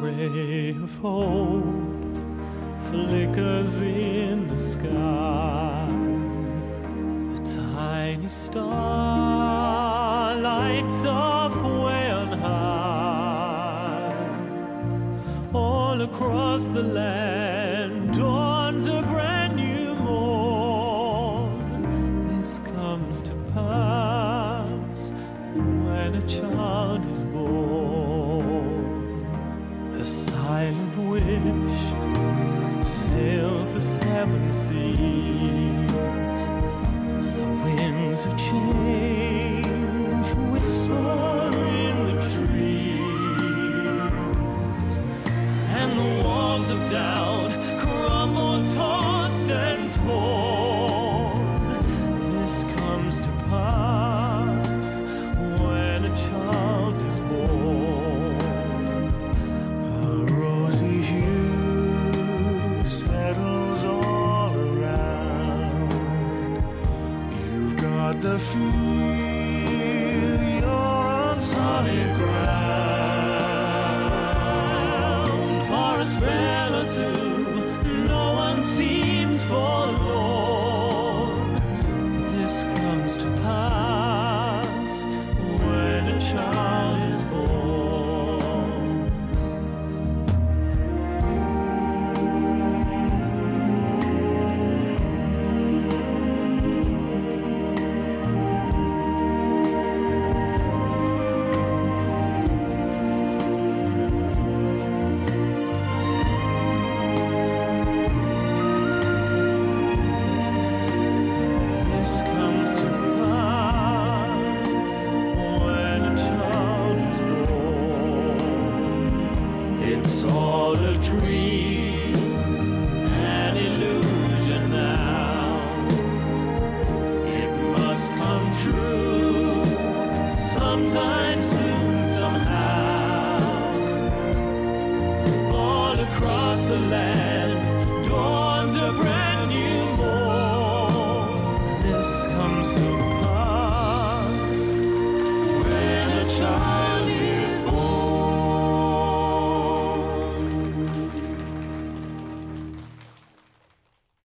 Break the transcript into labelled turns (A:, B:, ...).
A: ray of hope flickers in the sky. A tiny star lights up way on high. All across the land dawns a brand new morn. This comes to pass when a child is born. A silent wish sails the seven seas.